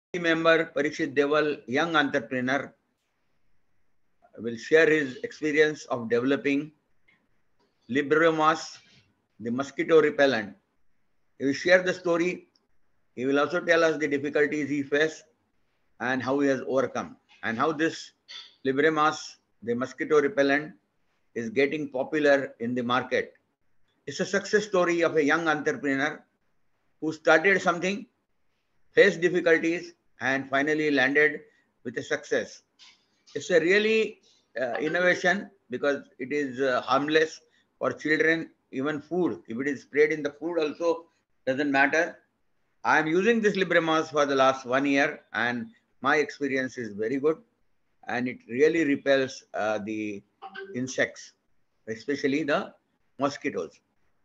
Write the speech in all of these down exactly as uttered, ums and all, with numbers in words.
Member Parikshit Deval, young entrepreneur, will share his experience of developing Libremas, the mosquito repellent. He will share the story. He will also tell us the difficulties he faced and how he has overcome, and how this Libremas, the mosquito repellent, is getting popular in the market. It's a success story of a young entrepreneur who started something, faced difficulties, and finally landed with a success. It's a really uh, innovation because it is uh, harmless for children, even food. If it is sprayed in the food also, doesn't matter. I am using this Libremas for the last one year and my experience is very good, and it really repels uh, the insects, especially the mosquitoes.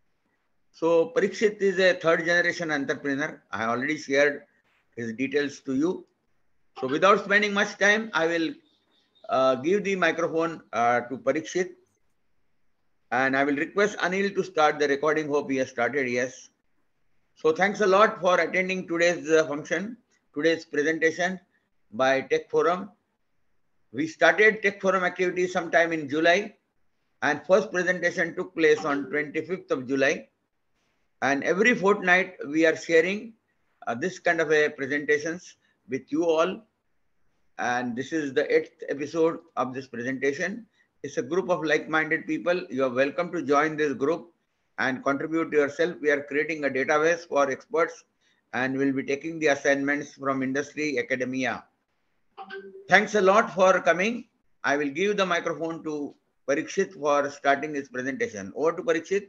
So Parikshit is a third generation entrepreneur. I already shared his details to you. So without spending much time, I will uh, give the microphone uh, to Parikshit, and I will request Anil to start the recording. Hope he has started. Yes. So thanks a lot for attending today's uh, function, today's presentation by Tech Forum. We started Tech Forum activities sometime in July, and first presentation took place on twenty-fifth of July. And every fortnight we are sharing uh, this kind of a presentations with you all. And this is the eighth episode of this presentation. It's a group of like-minded people. You are welcome to join this group and contribute yourself. We are creating a database for experts and we'll be taking the assignments from industry, academia. Thanks a lot for coming. I will give the microphone to Parikshit for starting his presentation. Over to Parikshit.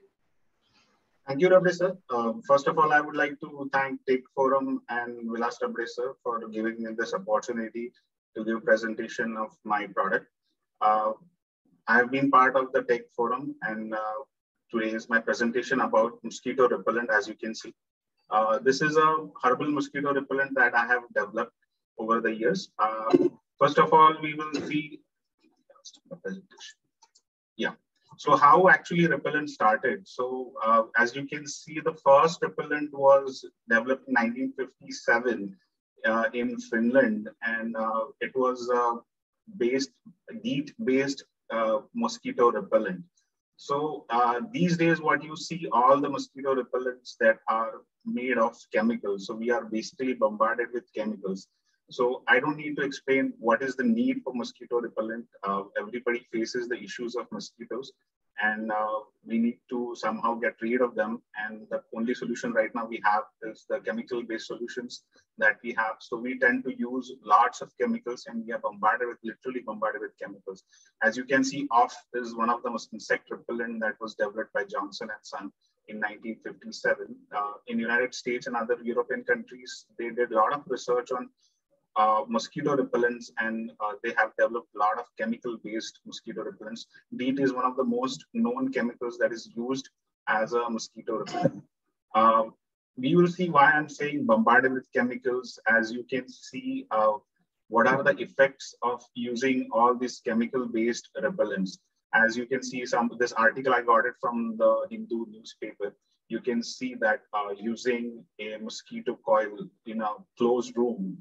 Thank you, Rabde sir. Uh, first of all, I would like to thank Tech Forum and Vilas Rabde sir for giving me this opportunity to give presentation of my product. Uh, I have been part of the Tech Forum, and uh, today is my presentation about mosquito repellent. As you can see, uh, this is a herbal mosquito repellent that I have developed over the years. Uh, first of all, we will see the presentation. Yeah. So how actually repellent started? So uh, as you can see, the first repellent was developed in nineteen fifty-seven uh, in Finland, and uh, it was uh, based DEET-based uh, mosquito repellent. So uh, these days, what you see, all the mosquito repellents that are made of chemicals. So we are basically bombarded with chemicals. So I don't need to explain what is the need for mosquito repellent. Uh, everybody faces the issues of mosquitoes, and uh, we need to somehow get rid of them. And the only solution right now we have is the chemical-based solutions that we have. So we tend to use lots of chemicals, and we are bombarded with, literally bombarded with chemicals. As you can see, off is one of the most insect repellent that was developed by Johnson and Son in nineteen fifty-seven. Uh, in United States and other European countries, they did a lot of research on Uh, mosquito repellents, and uh, they have developed a lot of chemical-based mosquito repellents. DEET is one of the most known chemicals that is used as a mosquito repellent. Uh, we will see why I'm saying bombarded with chemicals. As you can see, uh, what are the effects of using all these chemical-based repellents? As you can see, some this article I got it from the Hindu newspaper. You can see that uh, using a mosquito coil in a closed room,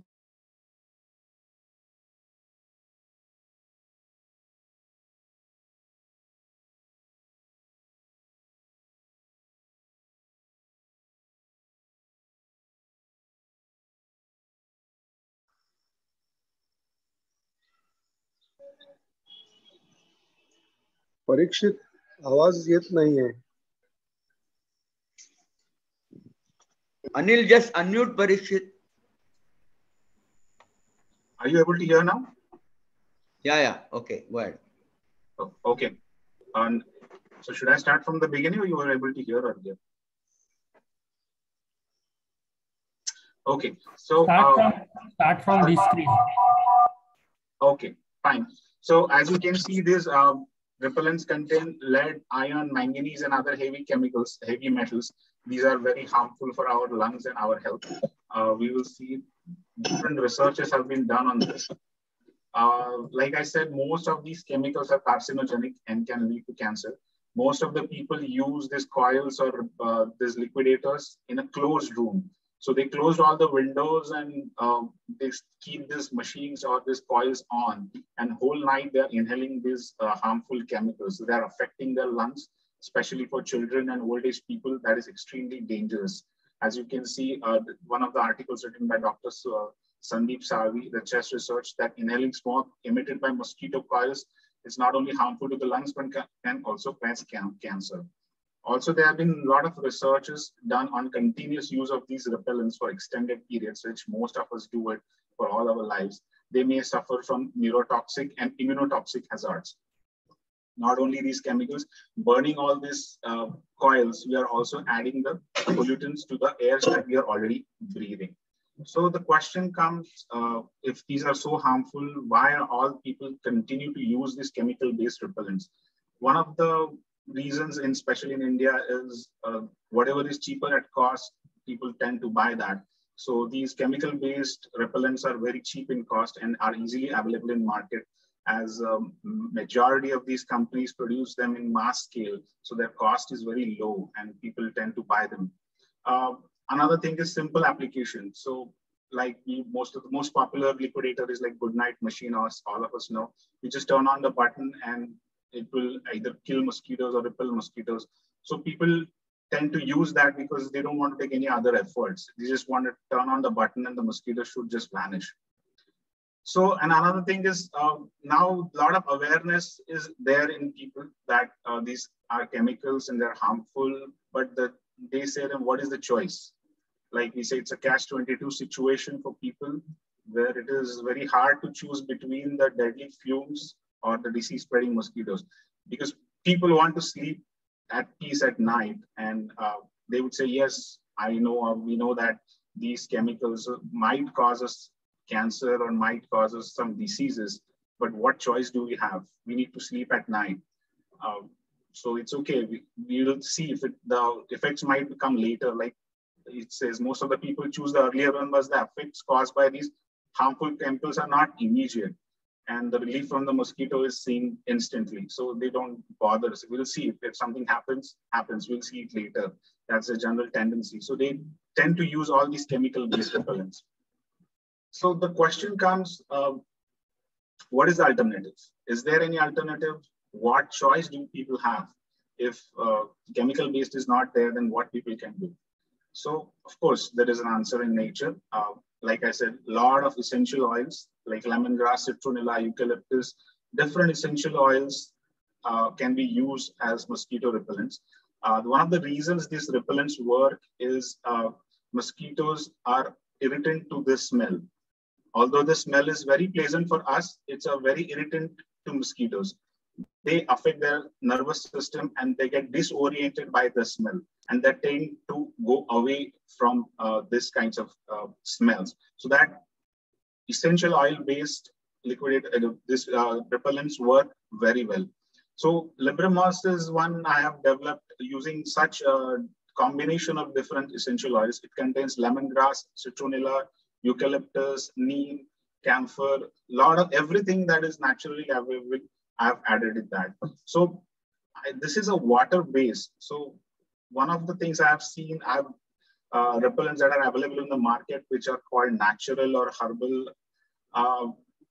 Parikshit आवाज येत नहीं है. Anil, just unmute Parikshit. Are you able to hear now? Yeah, yeah. Okay, go ahead. Oh, okay. Um, so should I start from the beginning, or you were able to hear earlier? Okay. So start uh, from start from this screen. Okay, fine. So as you can see, these uh, repellents contain lead, iron, manganese, and other heavy chemicals, heavy metals. These are very harmful for our lungs and our health. Uh, we will see different researches have been done on this. Uh, like I said, most of these chemicals are carcinogenic and can lead to cancer. Most of the people use these coils or uh, these liquidators in a closed room. So they closed all the windows and um, they keep these machines or these coils on, and whole night they're inhaling these uh, harmful chemicals. So they're affecting their lungs, especially for children and old age people. That is extremely dangerous. As you can see, uh, one of the articles written by Doctor Uh, Sandeep Salvi, the chest research, that inhaling smoke emitted by mosquito coils is not only harmful to the lungs, but can also cause cancer. Also, there have been a lot of researches done on continuous use of these repellents for extended periods, which most of us do it for all our lives. They may suffer from neurotoxic and immunotoxic hazards. Not only these chemicals, burning all these uh, coils, we are also adding the pollutants to the air that we are already breathing. So the question comes, uh, if these are so harmful, why are all people continue to use these chemical-based repellents? One of the reasons, in, especially in India, is uh, whatever is cheaper at cost, people tend to buy that. So these chemical-based repellents are very cheap in cost and are easily available in market, as um, majority of these companies produce them in mass scale. So their cost is very low and people tend to buy them. Uh, another thing is simple application. So like we, most of the most popular liquidator is like Goodnight Machine, as all of us know. You just turn on the button and it will either kill mosquitoes or repel mosquitoes. So people tend to use that because they don't want to take any other efforts. They just want to turn on the button and the mosquito should just vanish. So, and another thing is uh, now a lot of awareness is there in people that uh, these are chemicals and they're harmful, but the, they say then what is the choice? Like we say, it's a catch twenty-two situation for people where it is very hard to choose between the deadly fumes or the disease spreading mosquitoes, because people want to sleep at peace at night. And uh, they would say, yes, I know, uh, we know that these chemicals might cause us cancer or might cause us some diseases, but what choice do we have? We need to sleep at night. Uh, so it's okay. We, we will see if it, the effects might come later. Like it says, most of the people choose the earlier one, was the effects caused by these harmful chemicals are not immediate. And the relief from the mosquito is seen instantly. So they don't bother. So we'll see if, if something happens, happens. We'll see it later. That's a general tendency. So they tend to use all these chemical-based repellents. So the question comes, uh, what is the alternative? Is there any alternative? What choice do people have? If uh, chemical-based is not there, then what people can do? So of course, there is an answer in nature. Uh, like I said, a lot of essential oils like lemongrass, citronella, eucalyptus, different essential oils uh, can be used as mosquito repellents. Uh, one of the reasons these repellents work is uh, mosquitoes are irritant to the smell. Although the smell is very pleasant for us, it's a very irritant to mosquitoes. They affect their nervous system and they get disoriented by the smell, and they tend to go away from uh, this kinds of uh, smells. So that essential oil-based liquid, uh, this uh, repellents work very well. So Libremos is one I have developed using such a combination of different essential oils. It contains lemongrass, citronella, eucalyptus, neem, camphor, a lot of everything that is naturally available. I've added in that. So I, this is a water base. So one of the things I have seen, I have uh, repellents that are available in the market, which are called natural or herbal. Uh,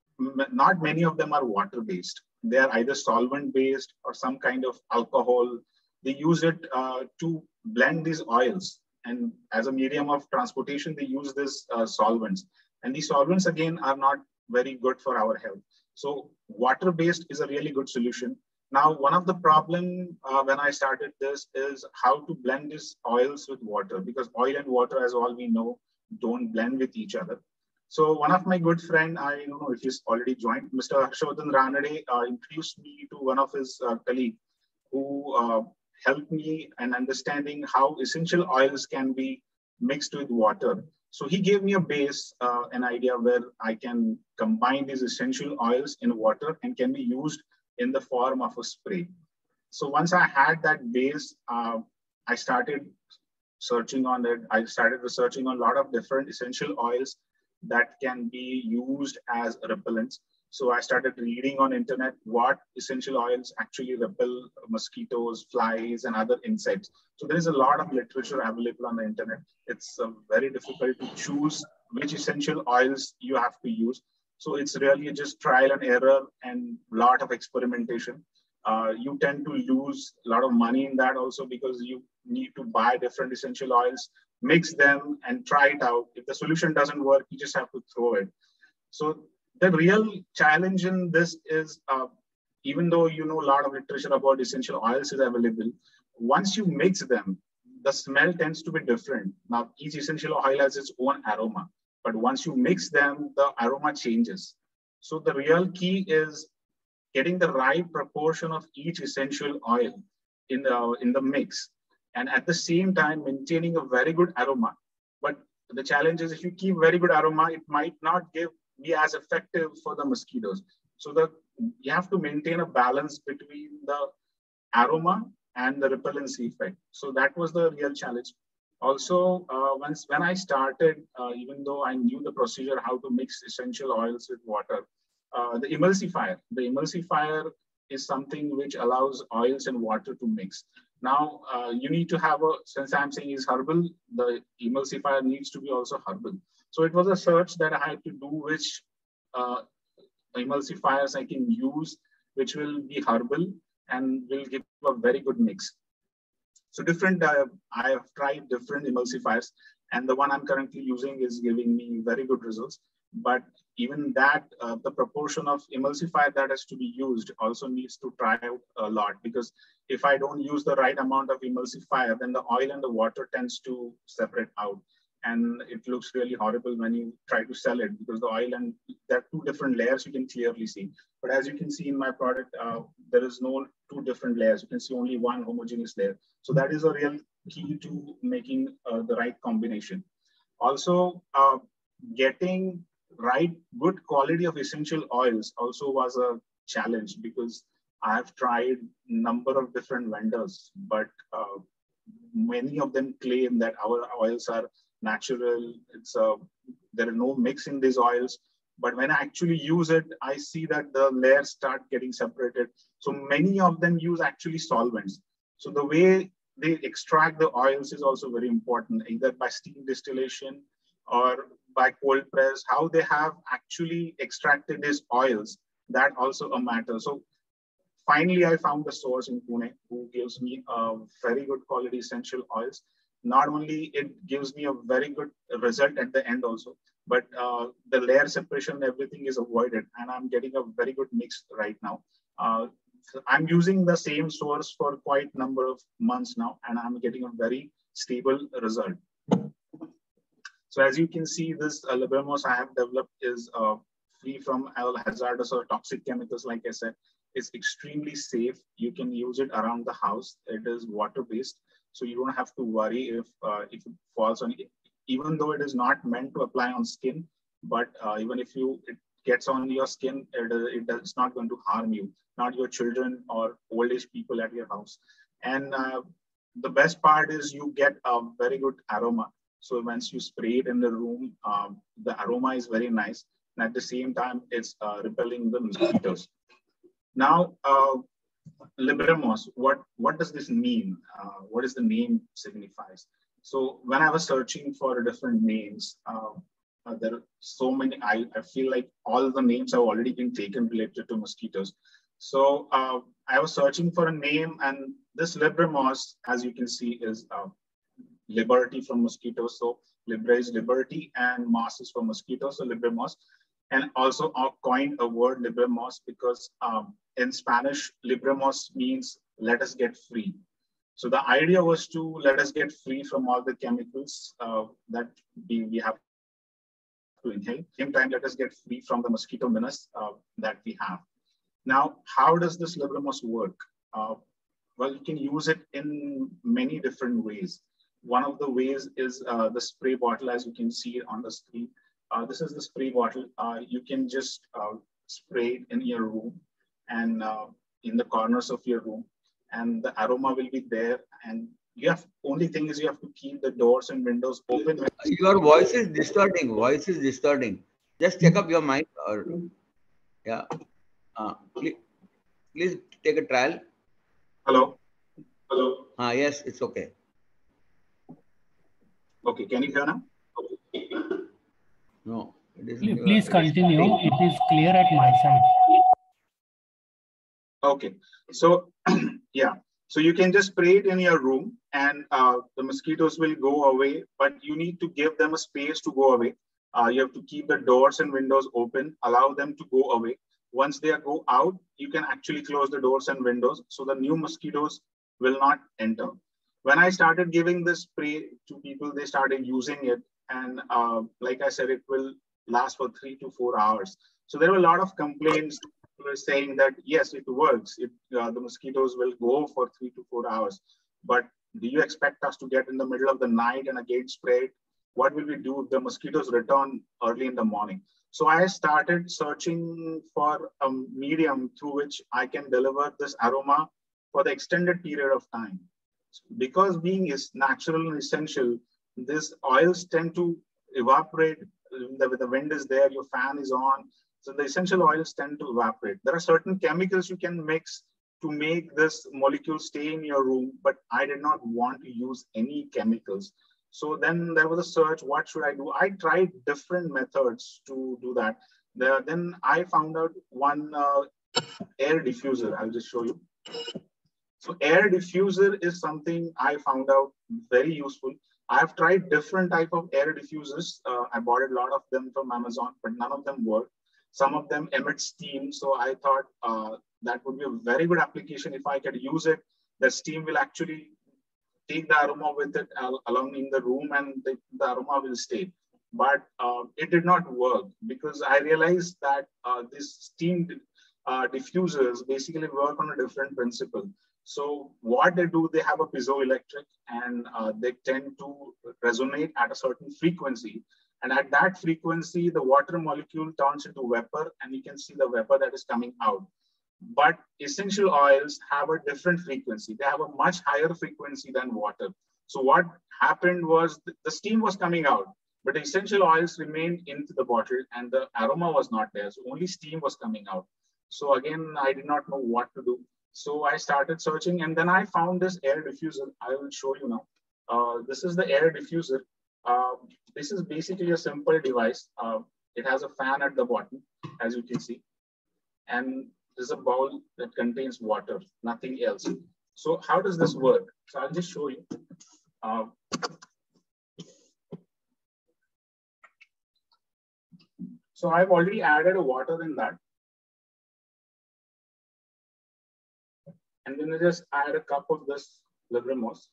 not many of them are water based. They are either solvent based or some kind of alcohol. They use it uh, to blend these oils. And as a medium of transportation, they use these uh, solvents. And these solvents, again, are not very good for our health. So water-based is a really good solution. Now, one of the problem uh, when I started this is how to blend these oils with water, because oil and water, as all we know, don't blend with each other. So one of my good friend, I don't know if he's already joined, Mister Harshavardhan Ranade, uh, introduced me to one of his uh, colleagues who uh, helped me in understanding how essential oils can be mixed with water. So he gave me a base, uh, an idea where I can combine these essential oils in water and can be used in the form of a spray. So once I had that base, uh, I started searching on it. I started researching on a lot of different essential oils that can be used as repellents. So I started reading on internet what essential oils actually repel mosquitoes, flies, and other insects. So there is a lot of literature available on the internet. It's uh, very difficult to choose which essential oils you have to use. So it's really just trial and error and a lot of experimentation. Uh, you tend to lose a lot of money in that also because you need to buy different essential oils, mix them and try it out. If the solution doesn't work, you just have to throw it. So the real challenge in this is, uh, even though you know a lot of literature about essential oils is available, once you mix them, the smell tends to be different. Now, each essential oil has its own aroma, but once you mix them, the aroma changes. So the real key is getting the right proportion of each essential oil in the, in the mix. And at the same time, maintaining a very good aroma. But the challenge is if you keep very good aroma, it might not give be as effective for the mosquitoes. So the, you have to maintain a balance between the aroma and the repellency effect. So that was the real challenge. Also, uh, once when I started, uh, even though I knew the procedure how to mix essential oils with water, uh, the emulsifier, the emulsifier is something which allows oils and water to mix. Now, uh, you need to have a, since I'm saying is herbal, the emulsifier needs to be also herbal. So it was a search that I had to do which uh, emulsifiers I can use, which will be herbal and will give a very good mix. So different, uh, I have tried different emulsifiers, and the one I'm currently using is giving me very good results. But even that, uh, the proportion of emulsifier that has to be used also needs to try out a lot, because if I don't use the right amount of emulsifier, then the oil and the water tends to separate out. And it looks really horrible when you try to sell it, because the oil and there are two different layers you can clearly see. But as you can see in my product, uh, there is no two different layers. You can see only one homogeneous layer. So that is a real key to making uh, the right combination. Also, uh, getting right good quality of essential oils also was a challenge, because I have tried number of different vendors, but uh, many of them claim that our oils are natural. It's a, there are no mix in these oils. But when I actually use it, I see that the layers start getting separated. So many of them use actually solvents. So the way they extract the oils is also very important, either by steam distillation or by cold press. How they have actually extracted these oils, that also a matter. So finally, I found the source in Pune who gives me a very good quality essential oils. Not only it gives me a very good result at the end also, but uh, the layer separation, everything is avoided, and I'm getting a very good mix right now. Uh, so I'm using the same source for quite a number of months now, and I'm getting a very stable result. So as you can see, this uh, Libremos I have developed is uh, free from all hazardous or toxic chemicals. Like I said, it's extremely safe. You can use it around the house. It is water-based. So you don't have to worry if uh, if it falls on it, even though it is not meant to apply on skin. But uh, even if you it gets on your skin, it, it it's not going to harm you, not your children or old age people at your house. And uh, the best part is you get a very good aroma. So once you spray it in the room, um, the aroma is very nice, and at the same time, it's uh, repelling the mosquitoes. Now. Uh, Libremos, what, what does this mean? Uh, what does the name signifies? So when I was searching for different names, uh, uh, there are so many, I, I feel like all the names have already been taken related to mosquitoes. So uh, I was searching for a name, and this Libremos, as you can see, is uh, liberty from mosquitoes. So Libre is liberty and Mos is for mosquitoes, so Libremos. And also I coined a word Libremos because um, in Spanish, Libremos means let us get free. So the idea was to let us get free from all the chemicals uh, that we, we have to inhale. At the same time, let us get free from the mosquito menace uh, that we have. Now, how does this Libremos work? Uh, well, you can use it in many different ways. One of the ways is uh, the spray bottle, as you can see on the screen. Uh, this is the spray bottle. Uh, you can just uh, spray it in your room and uh, in the corners of your room, and the aroma will be there. And you have only thing is you have to keep the doors and windows open. Your voice is distorting. Voice is distorting. Just check up your mic. Or Yeah. Uh, please, please take a trial. Hello. Hello. Ah, yes, it's okay. Okay, can you hear now? No, it is. Please, uh, please it is continue. cutting. It is clear at my side. Okay, so yeah, so you can just spray it in your room and uh, the mosquitoes will go away, but you need to give them a space to go away. Uh, you have to keep the doors and windows open, allow them to go away. Once they go out, you can actually close the doors and windows so the new mosquitoes will not enter. When I started giving this spray to people, they started using it. And uh, like I said, it will last for three to four hours. So there were a lot of complaints were saying that, yes, it works. It, uh, the mosquitoes will go for three to four hours. But do you expect us to get in the middle of the night and again spray it? What will we do if the mosquitoes return early in the morning? So I started searching for a medium through which I can deliver this aroma for the extended period of time. Because being is natural and essential, these oils tend to evaporate. When the wind is there, your fan is on, so the essential oils tend to evaporate. There are certain chemicals you can mix to make this molecule stay in your room, but I did not want to use any chemicals. So then there was a search, what should I do? I tried different methods to do that. The, then I found out one uh, air diffuser. I'll just show you. So air diffuser is something I found out very useful. I've tried different type of air diffusers. Uh, I bought a lot of them from Amazon, but none of them work. Some of them emit steam. So I thought uh, that would be a very good application. If I could use it, the steam will actually take the aroma with it uh, along in the room and the, the aroma will stay. But uh, it did not work because I realized that uh, this steam uh, diffusers basically work on a different principle. So what they do, they have a piezoelectric and uh, they tend to resonate at a certain frequency. And at that frequency, the water molecule turns into vapor and you can see the vapor that is coming out. But essential oils have a different frequency. They have a much higher frequency than water. So what happened was the steam was coming out, but the essential oils remained into the bottle and the aroma was not there. So only steam was coming out. So again, I did not know what to do. So I started searching and then I found this air diffuser. I will show you now. Uh, this is the air diffuser. Uh, this is basically a simple device. Uh, it has a fan at the bottom, as you can see. And there's a bowl that contains water, nothing else. So how does this work? So I'll just show you. Uh, so I've already added a water in that. And then I just add a cup of this Libremos.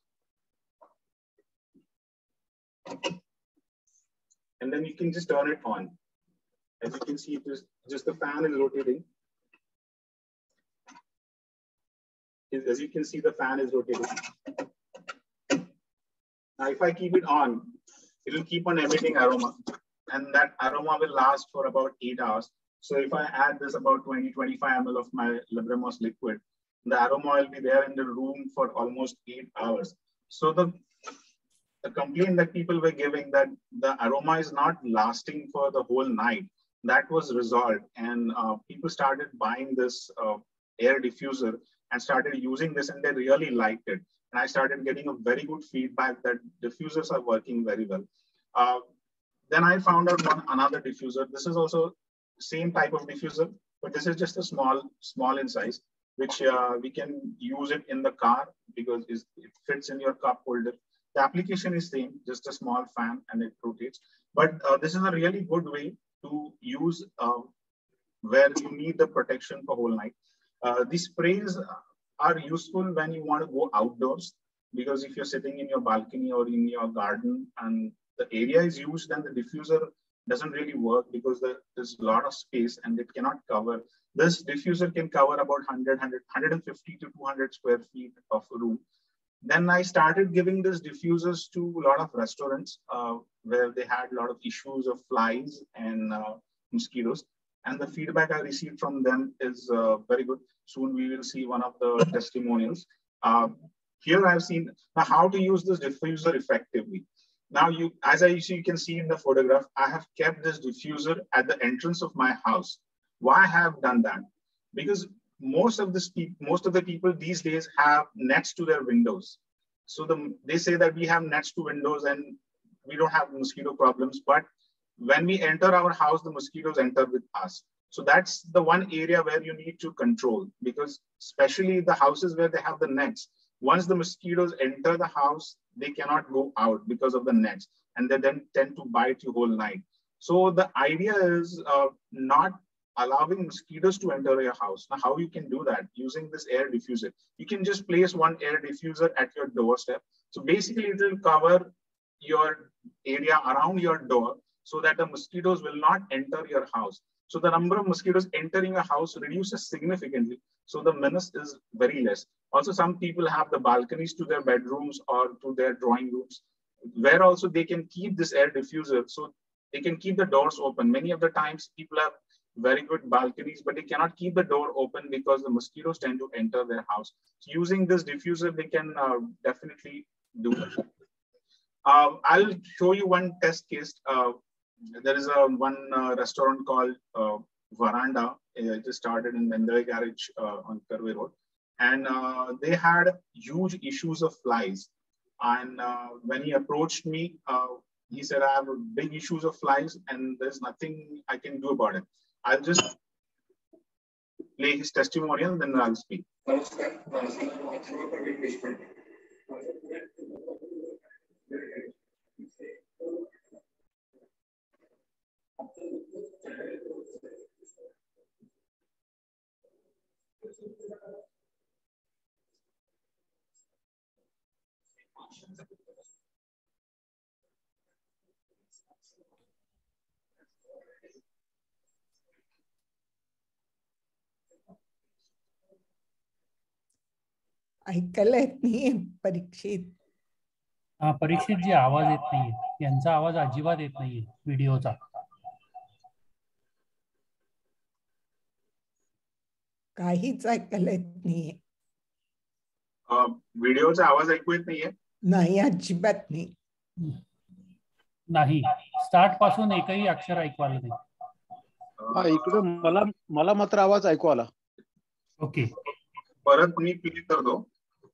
And then you can just turn it on. As you can see, it is just the fan is rotating. As you can see, the fan is rotating. Now, if I keep it on, it will keep on emitting aroma. And that aroma will last for about eight hours. So if I add this about twenty to twenty-five milliliters of my Libremos liquid, the aroma will be there in the room for almost eight hours. So the, the complaint that people were giving that the aroma is not lasting for the whole night, that was resolved. And uh, people started buying this uh, air diffuser and started using this and they really liked it. And I started getting a very good feedback that diffusers are working very well. Uh, then I found out one another diffuser. This is also same type of diffuser, but this is just a small, small in size, which uh, we can use it in the car because it fits in your cup holder. The application is same, just a small fan and it rotates. But uh, this is a really good way to use uh, where you need the protection for whole night. Uh, these sprays are useful when you want to go outdoors, because if you're sitting in your balcony or in your garden and the area is used, then the diffuser doesn't really work because the, there's a lot of space and it cannot cover. This diffuser can cover about one hundred, one fifty to two hundred square feet of a room. Then I started giving these diffusers to a lot of restaurants uh, where they had a lot of issues of flies and uh, mosquitoes. And the feedback I received from them is uh, very good. Soon we will see one of the testimonials. Uh, here I've seen now how to use this diffuser effectively. Now, you, as I you can see in the photograph, I have kept this diffuser at the entrance of my house. Why I have done that? Because most of this most of the people these days have nets to their windows. So the, they say that we have nets to windows and we don't have mosquito problems. But when we enter our house, the mosquitoes enter with us. So that's the one area where you need to control, because especially the houses where they have the nets, once the mosquitoes enter the house, they cannot go out because of the nets, and they then tend to bite you whole night. So the idea is uh, not allowing mosquitoes to enter your house. Now, how you can do that? Using this air diffuser. You can just place one air diffuser at your doorstep. So basically it will cover your area around your door so that the mosquitoes will not enter your house. So the number of mosquitoes entering a house reduces significantly. So the menace is very less. Also, some people have the balconies to their bedrooms or to their drawing rooms, where also they can keep this air diffuser. So they can keep the doors open. Many of the times people have very good balconies, but they cannot keep the door open because the mosquitoes tend to enter their house. So using this diffuser, they can uh, definitely do that. Uh, I'll show you one test case. Uh, there is a one uh, restaurant called uh, Veranda. It just started in Mendele Garage uh, on Karve Road. And uh, they had huge issues of flies. And uh, when he approached me, uh, he said, I have big issues of flies and there's nothing I can do about it. I'll just play his testimonial, then I'll speak. ऐकायला येत नाहीये परीक्षित. हा परीक्षित जी आवाज येत नाहीये, यांचा आवाज अजिबात येत नाहीये व्हिडिओचा. काहीच ऐकायला येत नाहीये. व्हिडिओचा आवाज ऐकू येत नाहीये? नाही, अजिबात नाही. नाही, स्टार्ट पासून एकही अक्षर ऐकू आलं नाही. हा, इकडे मला मला मात्र आवाज ऐकू आला. ओके, परत मी क्लिक करतो.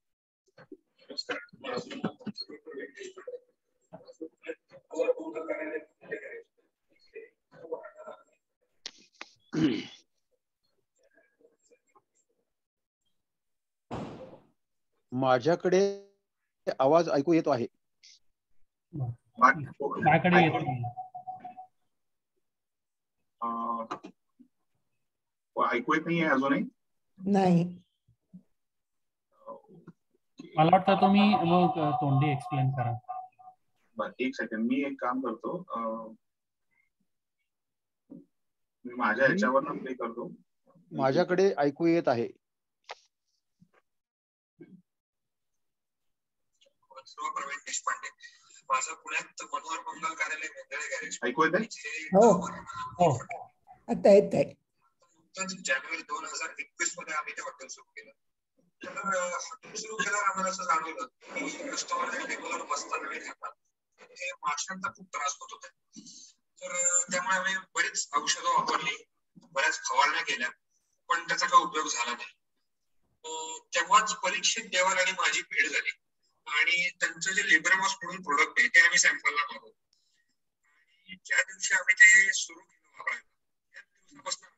माझ्याकडे आवाज ऐकू येतो आहे. माझ्याकडे येत नाही. ऐकू येत नाहीये अजूनही? नाही. मला वाटतं तुम्ही मग तोंडी एक्सप्लेन करा. बरं, एक सेकंड, मी एक काम करतो. मी माझ्या ह्याच्यावरनं प्ले करतो. माझ्याकडे ऐकू येत आहे. प्रवीण देशपांडे, माझं पुण्यात मनोहर मंगल कार्यालय मेंदळे गॅरेज. ऐकू येत आहे? हो हो, आता येत आहे. जानेवारी दोन हजार एकवीस मध्ये आम्ही ते हॉटेल सुरू केलं. तर हॉटेल सुरू केल्यावर आम्हाला असं जाणवलं की कस्टमर रेग्युलर बसताना आणि खातात हे माशांचा खूप त्रास होत होता. तर त्यामुळे आम्ही बरीच औषधं वापरली, बऱ्याच फवारण्या केल्या, पण त्याचा काही उपयोग झाला नाही. तेव्हाच परीक्षित देवाल आणि माझी भेट झाली आणि त्यांचं जे लिब्रामॉस म्हणून प्रोडक्ट आहे ते आम्ही सॅम्पलला मागवलं. आणि ज्या दिवशी आम्ही ते सुरू केलं वापरायला त्या दिवसापासून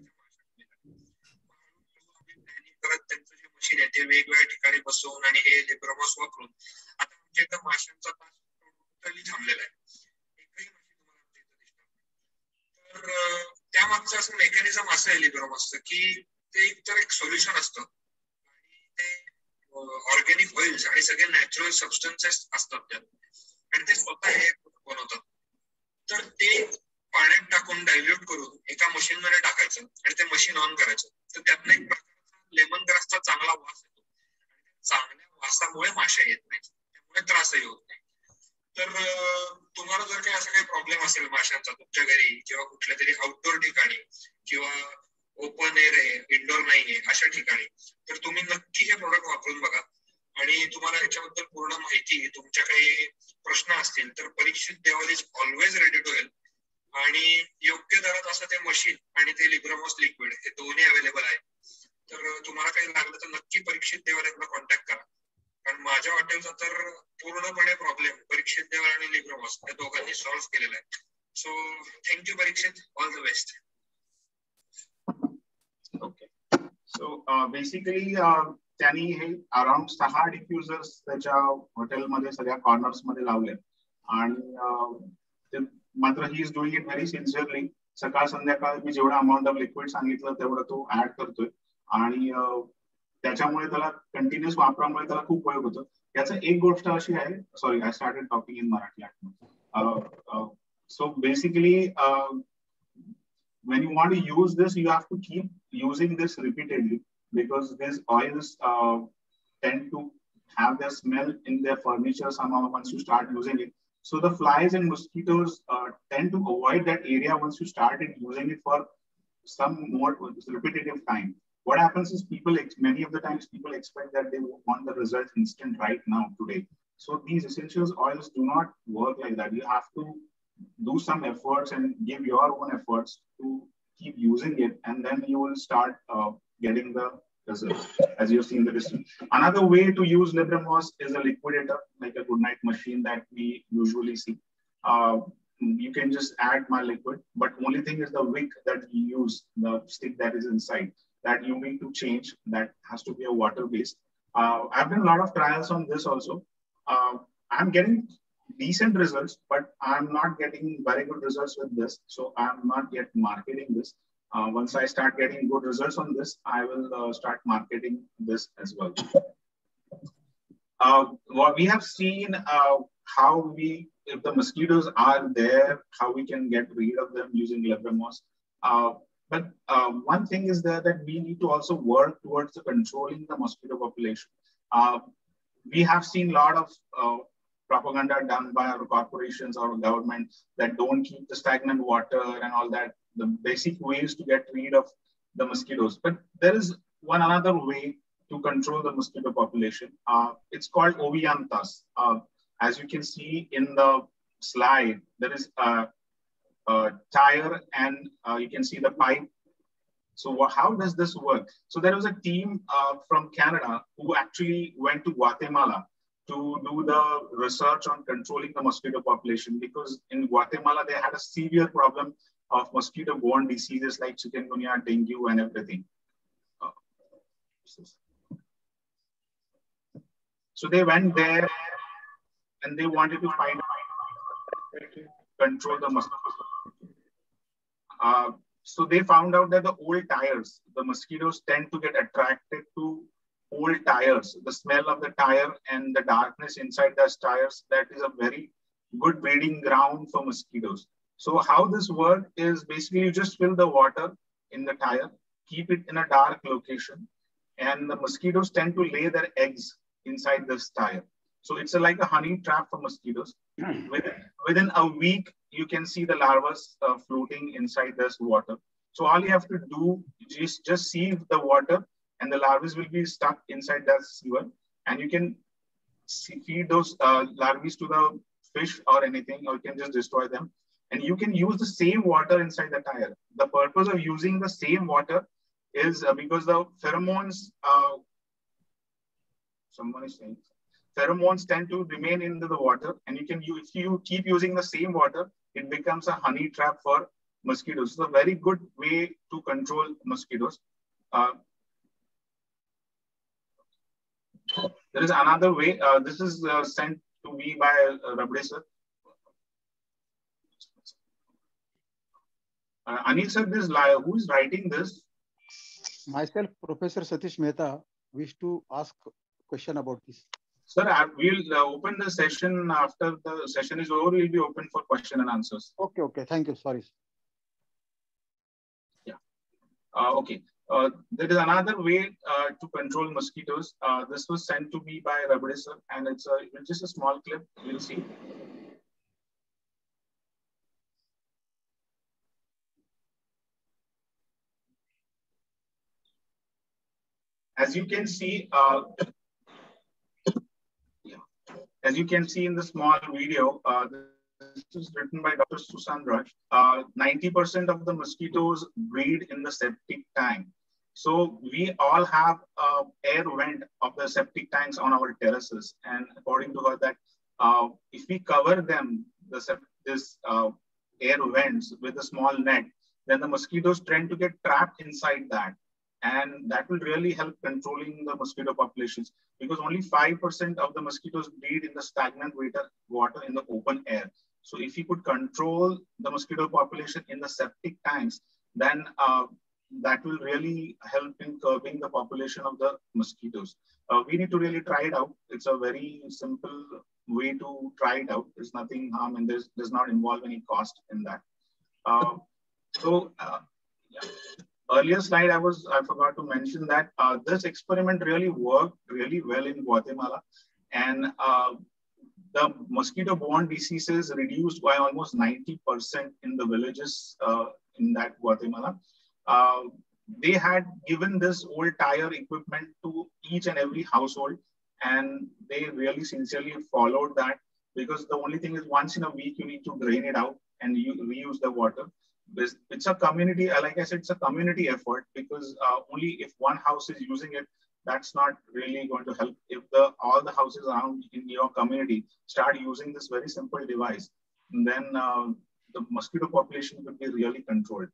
करत त्यांचं जे मशीन आहे ते वेगवेगळ्या ठिकाणी बसवून आणि हे लिब्रामॉस वापरून आता आमच्या इथं माशांचा त्रास टोटली थांबलेला आहे. एकही माशी तुम्हाला आमच्या इथं दिसणार. तर त्यामागचं असं मेकॅनिझम असं आहे लिब्रामॉसचं की ते एकतर एक सोल्युशन असतं आणि ते ऑर्गॅनिक ऑइल्स आणि सगळे नॅचरल सबस्टन्सेस असतात त्यात आणि ते स्वतः हे बनवतात. तर ते पाण्यात टाकून डायल्यूट करून एका मशीन मध्ये टाकायचं आणि ते मशीन ऑन करायचं. तर त्यातनं एक लेमन ग्रासचा चांगला वास येतो. चांगल्या वासामुळे माशा येत नाहीत, त्यामुळे त्रासही होत नाही. तर तुम्हाला जर काही असा काही प्रॉब्लेम असेल माशांचा तुमच्या घरी किंवा कुठल्या तरी आउटडोर ठिकाणी किंवा ओपन एअर आहे, इंडोर नाही आहे अशा ठिकाणी, तर तुम्ही नक्की हे प्रोडक्ट वापरून बघा. आणि तुम्हाला याच्याबद्दल पूर्ण माहिती, तुमच्या काही प्रश्न असतील तर Parikshit Deval is always ready to help. आणि योग्य दरात असं ते मशीन आणि ते लिब्रामॉस लिक्विड हे दोन्ही अवेलेबल आहे. तर तुम्हाला काही लागलं तर नक्की परीक्षित देवाला एकदा कॉन्टॅक्ट करा, कारण माझ्या हॉटेलचा तर पूर्णपणे प्रॉब्लेम परीक्षित देवाल आणि लिब्रामॉस या दोघांनी सॉल्व्ह केलेला आहे. So thank you Parikshit, all the best. Okay, so basically त्यांनी हे अराउंड सहा डिफ्युजर्स त्याच्या हॉटेलमध्ये सगळ्या कॉर्नर्स मध्ये लावले आणि मात्र he is doing it very sincerely. सकाळ संध्याकाळ मी जेवढा अमाऊंट ऑफ लिक्विड सांगितलं तेवढं तो ऍड करतोय आणि त्याच्यामुळे त्याला कंटिन्युअस वापरामुळे त्याला खूप उपयोग होतो. याचं एक गोष्ट अशी आहे, sorry I started talking in Marathi. So basically when you want to use this, you have to keep using this repeatedly because these oils uh, tend to have their smell in their furniture somehow once you start using it. So the flies and mosquitoes uh, tend to avoid that area once you started using it for some more repetitive time. What happens is people, many of the times people expect that they want the result instant right now, today. So these essentials oils do not work like that. You have to do some efforts and give your own efforts to keep using it, and then you will start uh, getting the results as you've seen the result. Another way to use LibraMoss is a liquidator, like a Goodnight machine that we usually see. Uh, you can just add my liquid, but only thing is the wick that you use, the stick that is inside, that you need to change. That has to be a water based. Uh, I've done a lot of trials on this also. Uh, I'm getting decent results, but I'm not getting very good results with this. So I'm not yet marketing this. Uh, once I start getting good results on this, I will uh, start marketing this as well. Uh, what we have seen uh, how we, if the mosquitoes are there, how we can get rid of them using LibraMoss. Uh, but uh, one thing is there that we need to also work towards the controlling the mosquito population. Uh, we have seen a lot of uh, propaganda done by our corporations or government that don't keep the stagnant water and all that, the basic ways to get rid of the mosquitoes. But there is one another way to control the mosquito population. Uh, it's called Ovianthus. Uh, as you can see in the slide, there is a, a tire and uh, you can see the pipe. So how does this work? So there was a team uh, from Canada who actually went to Guatemala to do the research on controlling the mosquito population, because in Guatemala, they had a severe problem of mosquito-borne diseases like chikungunya, dengue, and everything. Uh, so they went there and they wanted to find out to control the mosquitoes. Uh, so they found out that the old tires, the mosquitoes tend to get attracted to old tires. The smell of the tire and the darkness inside those tires, that is a very good breeding ground for mosquitoes. So how this works is basically you just fill the water in the tire, keep it in a dark location, and the mosquitoes tend to lay their eggs inside this tire. So it's a, like a honey trap for mosquitoes. within, within a week, you can see the larvae uh, floating inside this water. So all you have to do is just sieve the water, and the larvae will be stuck inside that sewer, and you can feed those uh, larvae to the fish or anything, or you can just destroy them. And you can use the same water inside the tire. The purpose of using the same water is uh, because the pheromones, uh, someone is saying, pheromones tend to remain in the water, and you can use, if you keep using the same water, it becomes a honey trap for mosquitoes. It's a very good way to control mosquitoes. Uh, There is another way. Uh, this is uh, sent to me by uh, Rabde sir. Uh, Anil sir, this live, who is writing this? Myself, Professor Satish Mehta, wish to ask a question about this. Sir, I will uh, open the session after the session is over. We'll be open for question and answers. Okay, okay. Thank you. Sorry. Yeah. Uh, okay. Uh, there is another way uh, to control mosquitoes. Uh, this was sent to me by Rabde sir, and it's, a, it's just a small clip. You'll see. As you can see, uh, yeah. As you can see in the small video, uh, this is written by Doctor Susan Raj. Uh, ninety percent of the mosquitoes breed in the septic tank. So we all have uh, air vent of the septic tanks on our terraces. And according to her, that uh, if we cover them, the this uh, air vents with a small net, then the mosquitoes tend to get trapped inside that. And that will really help controlling the mosquito populations, because only five percent of the mosquitoes breed in the stagnant water in the open air. So if you could control the mosquito population in the septic tanks, then uh, that will really help in curbing the population of the mosquitoes. Uh, we need to really try it out. It's a very simple way to try it out. There's nothing harm and there's does not involve any cost in that. Uh, so uh, yeah. Earlier slide, I was I forgot to mention that uh, this experiment really worked really well in Guatemala, and uh, the mosquito-borne diseases reduced by almost ninety percent in the villages uh, in that Guatemala. Uh, they had given this old tire equipment to each and every household, and they really sincerely followed that, because the only thing is once in a week you need to drain it out and you reuse the water. It's a community, like I said, it's a community effort, because uh, only if one house is using it, that's not really going to help. If the all the houses around in your community start using this very simple device, then uh, the mosquito population will be really controlled.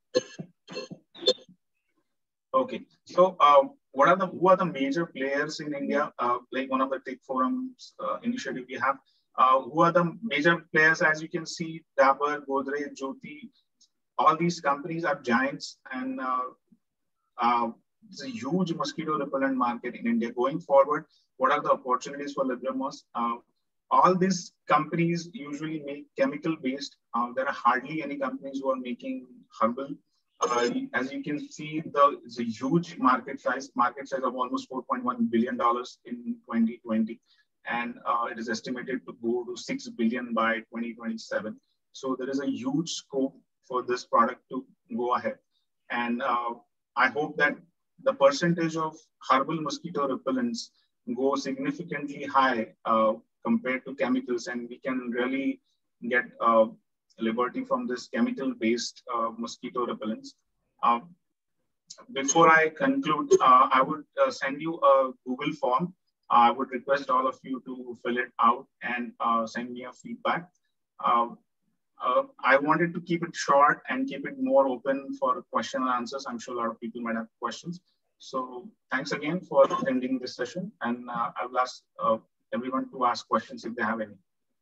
Okay, so uh, what are the who are the major players in India? Uh, like one of the Tech Forums uh, initiative we have. Uh, who are the major players? As you can see, Dabur, Godrej, Jyoti. All these companies are giants, and uh, uh, it's a huge mosquito repellent market in India. Going forward, what are the opportunities for Libramos? Uh, all these companies usually make chemical-based. Uh, there are hardly any companies who are making herbal. Uh, as you can see, the, it's a huge market size, market size of almost four point one billion dollars in twenty twenty. And uh, it is estimated to go to six billion dollars by twenty twenty-seven. So there is a huge scope for this product to go ahead. And uh, I hope that the percentage of herbal mosquito repellents go significantly high uh, compared to chemicals, and we can really get uh, liberty from this chemical-based uh, mosquito repellents. Uh, before I conclude, uh, I would uh, send you a Google form. I would request all of you to fill it out and uh, send me a feedback. Uh, Uh, I wanted to keep it short and keep it more open for question and answers. I'm sure a lot of people might have questions. So thanks again for attending this session. And uh, I will ask uh, everyone to ask questions if they have any.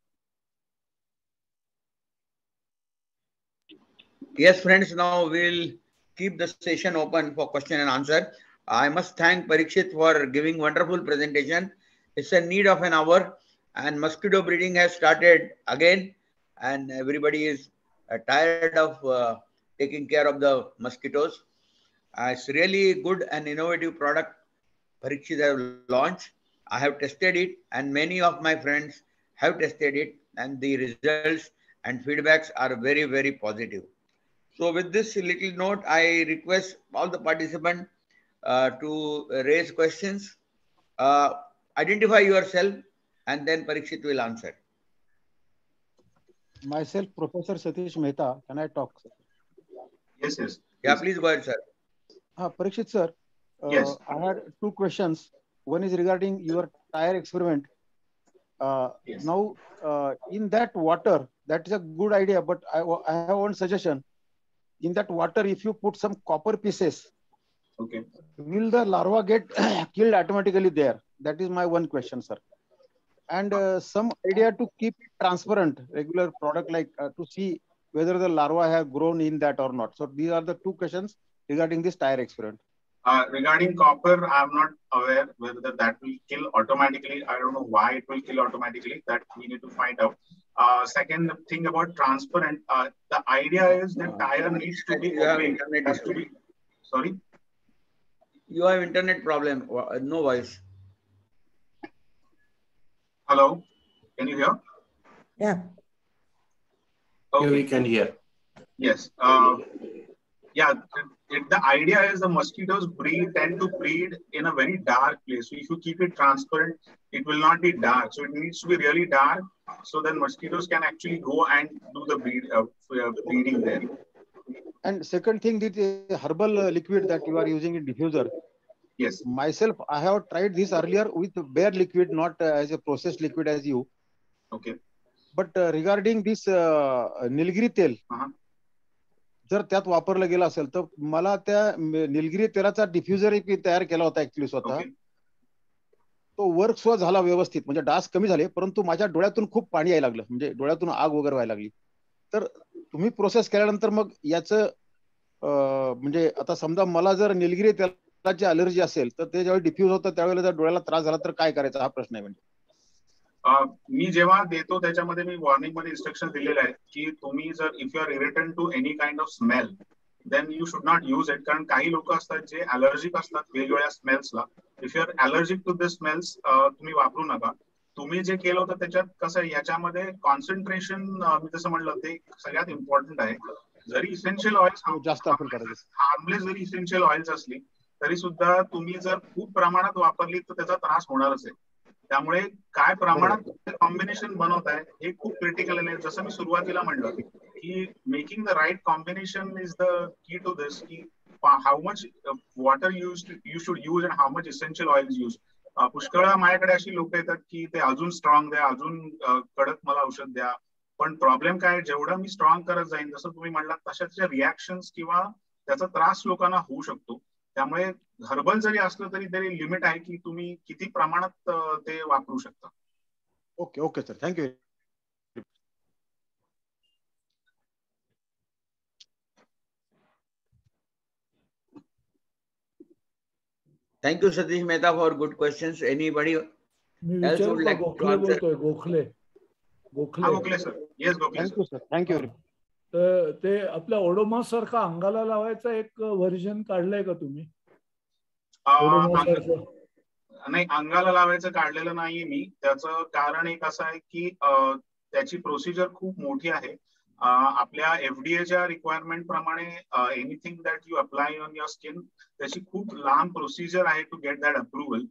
Yes, friends, now we'll keep the session open for question and answer. I must thank Parikshit for giving wonderful presentation. It's a need of an hour, and mosquito breeding has started again. And everybody is uh, tired of uh, taking care of the mosquitoes. Uh, it's really good and innovative product Parikshit have launched. I have tested it, and many of my friends have tested it, and the results and feedbacks are very, very positive. So with this little note, I request all the participants uh, to raise questions. Uh, identify yourself, and then Parikshit will answer. Myself, Professor Satish Mehta. Can I talk, sir? Yes, yes. Yeah, please go ahead, sir. Uh, Parikshit, sir. Uh, Yes. I had two questions. One is regarding your tire experiment. Uh, Yes. Now, uh, in that water, that is a good idea, but I, I have one suggestion. In that water, if you put some copper pieces, Okay. will the larva get killed automatically there? That is my one question, sir. And uh, some idea to keep it transparent, regular product, like uh, to see whether the larva have grown in that or not. So these are the two questions regarding this tire experiment. Uh, regarding copper, I'm not aware whether that will kill automatically. I don't know why it will kill automatically. That we need to find out. Uh, second thing about transparent, uh, the idea is that tire needs to be You have opaque. internet It has to be, sorry? You have internet problem. No voice. Hello? Can you hear? Yeah. Okay. Yeah, we can hear. Yes. Uh, yeah. it, the idea is the mosquitoes breed tend to breed in a very dark place. So if you keep it transparent, it will not be dark. So it needs to be really dark, so then mosquitoes can actually go and do the breed, uh, breeding there. And second thing, the herbal liquid that you are using in diffuser. Yes. Myself, I have tried this earlier with bare liquid, not uh, as a processed liquid as you. Okay. But uh, regarding this uh, Nilgiri tel, uh-huh. जर त्यात वापरलं गेलं असेल तर मला त्या निलगिरी तेलाचा diffuser एक तयार केला होता ऍक्च्युली स्वतः. Okay. तो वर्क सुद्धा झाला व्यवस्थित, म्हणजे डास कमी झाले, परंतु माझ्या डोळ्यातून खूप पाणी यायला लागलं, म्हणजे डोळ्यातून आग वगैरे व्हायला लागली. तर तुम्ही प्रोसेस केल्यानंतर मग याचं म्हणजे आता समजा मला जर निलगिरी तेलाची अलर्जी असेल तर ते ज्यावेळी डिफ्यूज होतं त्यावेळेला जर डोळ्याला त्रास झाला तर काय करायचं हा प्रश्न आहे. म्हणजे मी जेव्हा देतो त्याच्यामध्ये मी वॉर्निंग मध्ये इन्स्ट्रक्शन दिलेले आहेत की तुम्ही जर if you are irritant to any kind of smell then you should not use it. कारण काही लोक असतात जे अलर्जिक असतात वेगवेगळ्या स्मेल्सला. If you are allergic to this smells तुम्ही वापरू नका. तुम्ही जे केलं होतं त्याच्यात कसं याच्यामध्ये कॉन्सन्ट्रेशन मी जसं म्हणलं ते सगळ्यात इम्पॉर्टंट आहे. जरी इसेन्शियल ऑइल्स जास्त हार्मलेस जरी इसेन्शियल ऑइल्स असली तरी सुद्धा तुम्ही जर खूप प्रमाणात वापरली तर त्याचा त्रास होणारच आहे. त्यामुळे काय प्रमाणात कॉम्बिनेशन बनवत आहे हे खूप क्रिटिकल आहे. जसं मी सुरुवातीला म्हणलं की making the right combination is the key to this की how much water use you should use and how much essential oils use. पुष्कळ माझ्याकडे अशी लोक येतात की ते अजून स्ट्रॉंग द्या, अजून कडक मला औषध द्या. पण प्रॉब्लेम काय, जेवढं मी स्ट्रॉंग करत जाईन जसं तुम्ही म्हणलात तशा त्याच्या रिॲक्शन्स किंवा त्याचा त्रास लोकांना होऊ शकतो. त्यामुळे हर्बल जरी असलं तरी तरी लिमिट आहे की तुम्ही किती प्रमाणात ते वापरू शकता. Okay okay sir, thank you. Thank you, Satish Mehta, for good questions. Anybody else would like to answer? Gokhale Gokhale Gokhale sir. Yes Gokhale thank you sir, thank you. तर ते आपल्या ओडोमॉस सारखा अंगाला लावायचा एक व्हर्जन काढलंय का तुम्ही? नाही, अंगाला लावायचं काढलेलं नाहीये मी. त्याचं कारण एक असं आहे की त्याची प्रोसिजर खूप मोठी आहे. आपल्या एफडीएच्या रिक्वायरमेंट प्रमाणे anything that you apply on your skin त्याची खूप लांब प्रोसिजर आहे टू गेट दॅट अप्रुव्हल.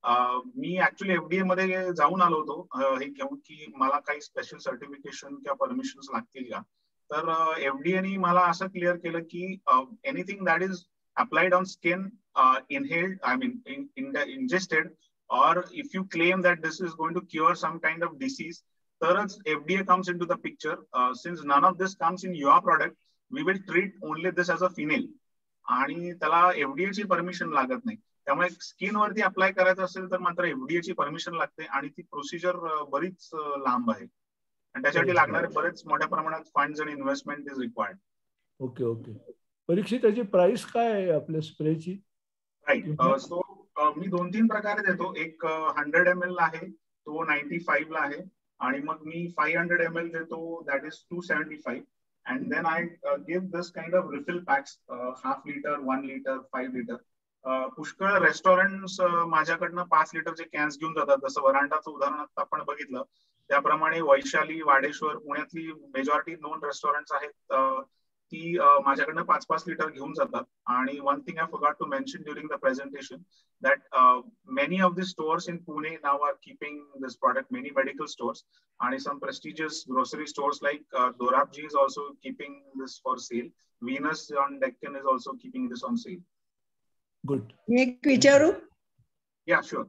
मी ऍक्च्युली एफडीए मध्ये जाऊन आलो होतो हे घेऊन की मला काही स्पेशल सर्टिफिकेशन किंवा परमिशन्स लागतील का. तर एफडीएने मला असं क्लिअर केलं की anything that is applied on skin, uh, inhaled, I mean, in, in the ingested, or if you claim that this is going to cure some kind of disease, then F D A comes into the picture. Uh, since none of this comes in your product, we will treat only this as a phenyl. आणि त्याला FDA ची permission लागत नाही. त्यामुळे skin वरती apply करायचं असेल तर मात्र एफडीए ची परमिशन लागते आणि ती प्रोसिजर बरीच लांब आहे आणि त्यासाठी लागणारे बरेच मोठ्या प्रमाणात फंड्स आणि investment is required. Okay okay. Parikshit त्याची प्राइस काय आहे आपल्या स्प्रेची? राईट. सो मी दोन तीन प्रकारे देतो. एक हंड्रेड एम एल आहे तो नाईन्टी फाईव्ह ला आहे आणि मग मी फाईव्ह हंड्रेड एम एल देतो that is two seventy five. And then I give this kind of refill packs half litre, one litre, five litre. पुष्कळ रेस्टॉरंट्स माझ्याकडनं पाच लिटरचे कॅन्स घेऊन जातात. जसं वरांडाचं उदाहरण आपण बघितलं त्याप्रमाणे वैशाली, वाडेश्वर, पुण्यातली मेजॉरिटी नोन रेस्टॉरंट्स आहेत ती माझ्याकडनं पाच पाच लिटर घेऊन जातात. आणि one thing I forgot to mention during the presentation that many of the stores in Pune now are keeping this product, many medical stores आणि some prestigious grocery stores like Dorabjee is also keeping this for sale. Venus on Deccan is also keeping this on sale. Good. मी एक विचारू? या sure.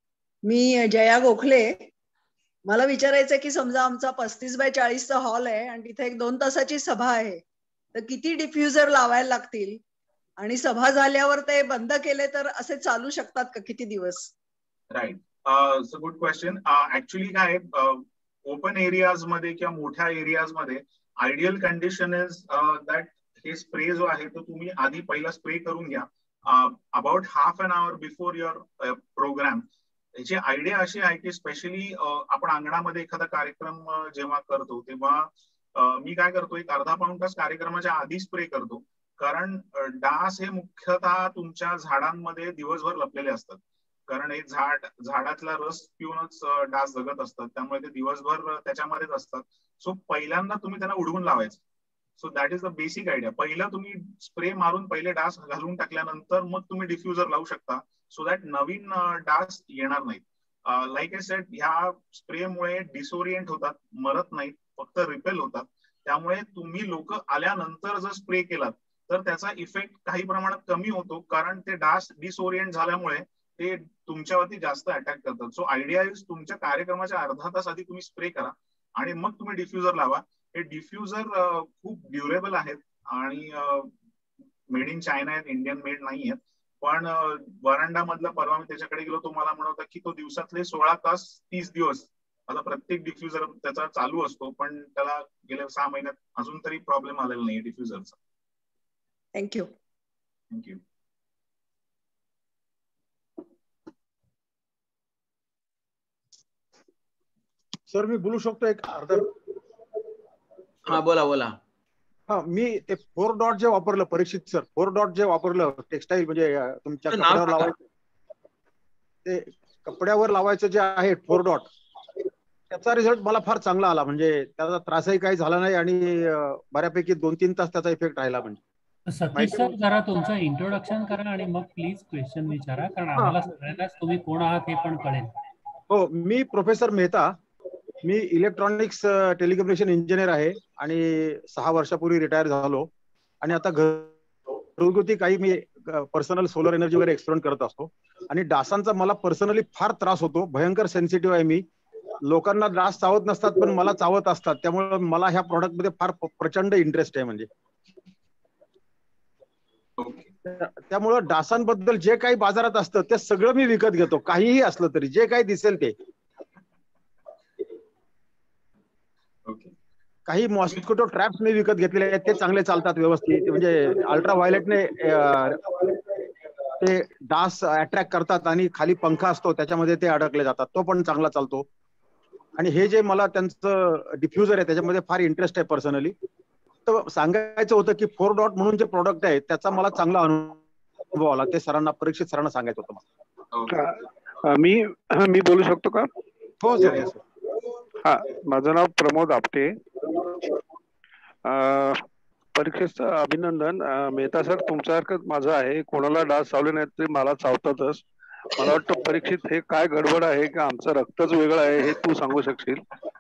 मी जया गोखले. मला विचारायचं की समजा आमचा पस्तीस बाय चाळीसचा हॉल आहे आणि तिथे एक दोन तासाची सभा आहे, तर किती डिफ्युजर लावायला लागतील आणि सभा झाल्यावर ते बंद केले तर असे चालू शकतात का किती दिवस? Right. So good question. Actually काय ओपन एरियाज मध्ये किंवा मोठ्या एरियाज मध्ये आयडियल कंडिशन इज दॅट हे स्प्रे जो आहे तो तुम्ही आधी पहिला स्प्रे करून घ्या about half an hour before your programme. याची आयडिया अशी आहे की स्पेशली आपण अंगणामध्ये एखादा कार्यक्रम जेव्हा करतो तेव्हा मी काय करतो, एक अर्धा पाऊण तास कार्यक्रमाच्या आधी स्प्रे करतो. कारण डास हे मुख्यतः तुमच्या झाडांमध्ये दिवसभर लपलेले असतात. कारण हे झाड झाडातला रस पिऊनच डास जगत असतात, त्यामुळे ते दिवसभर त्याच्यामध्येच असतात. सो पहिल्यांदा तुम्ही त्यांना उडवून लावायचं. So that is the basic idea. पहिलं तुम्ही स्प्रे मारून पहिले डास घालून टाकल्यानंतर मग तुम्ही डिफ्युजर लावू शकता, सो दॅट नवीन डास येणार नाहीत. लाईक आय सेड, ह्या स्प्रेमुळे डिसओरिएंट होतात, मरत नाहीत, फक्त रिपेल होतात. त्यामुळे तुम्ही लोक आल्यानंतर जर स्प्रे केलात तर त्याचा इफेक्ट काही प्रमाणात कमी होतो, कारण ते डास डिसओरिएंट झाल्यामुळे ते तुमच्यावरती जास्त अटॅक करतात. सो आयडिया इज तुमच्या कार्यक्रमाच्या अर्धा तास आधी तुम्ही स्प्रे करा आणि मग तुम्ही डिफ्युजर लावा. हे डिफ्युजर खूप ड्युरेबल आहेत आणि मेड इन चायना आहेत, इंडियन मेड नाही आहेत. पण वरांडा मधला परवा मी त्याच्याकडे गेलो, तो मला म्हणत की तो दिवसातले सोळा तास तीस दिवस आता प्रत्येक डिफ्युजर त्याचा चालू असतो, पण त्याला गेल्या सहा महिन्यात अजून तरी प्रॉब्लेम आलेला नाही डिफ्युजरचा. थँक्यू. थँक्यू. सर मी बोलू शकतो एक अर्धा? हा बोला बोला. हा, मी ते फोर डॉट जे वापरलं Parikshit sir, four dot J वापरलं टेक्सटाईल म्हणजे तुमच्या कपड्यावर लावायचं, ते कपड्यावर लावायचं जे आहे फोर डॉट, त्याचा रिझल्ट मला फार चांगला आला. म्हणजे त्याचा त्रासही काही झाला नाही आणि बऱ्यापैकी दोन तीन तास त्याचा इफेक्ट राहिला. म्हणजे सतीश सर जरा तुमचं इंट्रोडक्शन करा आणि मग प्लीज क्वेश्चन विचारा, कारण आम्हाला सगळ्यांनाच तुम्ही कोण आहात हे पण कळेल. हो, मी प्रोफेसर मेहता, मी इलेक्ट्रॉनिक्स टेलिकम्युनिकेशन इंजिनियर आहे आणि सहा वर्षापूर्वी रिटायर झालो आणि आता घरगुती काही मी पर्सनल सोलर एनर्जी वगैरे एक्सपेरिमेंट करत असतो. आणि डासांचा मला पर्सनली फार त्रास होतो, भयंकर सेन्सिटिव्ह आहे मी. लोकांना डास चावत नसतात पण मला चावत असतात, त्यामुळे मला ह्या प्रॉडक्ट मध्ये फार प्रचंड इंटरेस्ट आहे. म्हणजे त्यामुळं डासांबद्दल जे काही बाजारात असतं ते सगळं मी विकत घेतो, काहीही असलं तरी जे काही दिसेल ते. काही मॉस्किटो ट्रॅप्स मी विकत घेतलेले आहेत, ते चांगले चालतात व्यवस्थित. म्हणजे अल्ट्रा व्हायलेटने ते डास अट्रॅक्ट करतात आणि खाली पंखा असतो त्याच्यामध्ये ते अडकले जातात, तो पण चांगला चालतो. आणि हे जे मला त्यांचं डिफ्युजर आहे त्याच्यामध्ये फार इंटरेस्ट आहे पर्सनली. तर सांगायचं होतं की फोर डॉट म्हणून जे प्रोडक्ट आहे त्याचा मला चांगला अनुभव आला, ते सरांना परीक्षित सरांना सांगायचं होतं. मी मी बोलू शकतो का? हो सर. हा, माझं नाव प्रमोद आपटे. परीक्षेचं अभिनंदन. मेहता सर, तुमच्यासारखंच माझं आहे, कोणाला डास चावले नाहीत ते मला चावतातच. मला वाटतं परीक्षित हे काय गडबड आहे का आमचं रक्तच वेगळं आहे हे तू सांगू शकशील.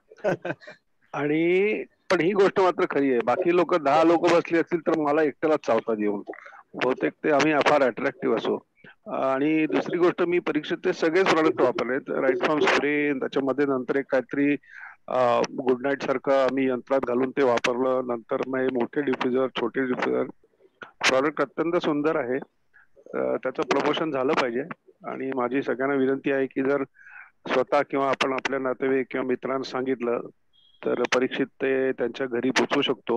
आणि पण ही गोष्ट मात्र खरी आहे, बाकी लोक दहा लोक बसली असतील तर मला एकट्यालाच चावतात येऊन, बहुतेक ते आम्ही फार अट्रॅक्टिव्ह असो. आणि दुसरी गोष्ट, मी परीक्षेत सगळेच प्रोडक्ट वापरलेत, राईट फ्रॉम स्प्रे, त्याच्यामध्ये नंतर एक काहीतरी गुड नाईट सारखं आम्ही यंत्रात घालून ते वापरलं, नंतर मग मोठे डिफ्युजर, छोटे डिफ्युजर. प्रॉडक्ट अत्यंत सुंदर आहे, त्याचं प्रमोशन झालं पाहिजे. आणि माझी सगळ्यांना विनंती आहे की जर स्वतः किंवा आपण आपल्या नातेवाईक किंवा मित्रांना सांगितलं तर परीक्षित ते त्यांच्या घरी पोचवू शकतो,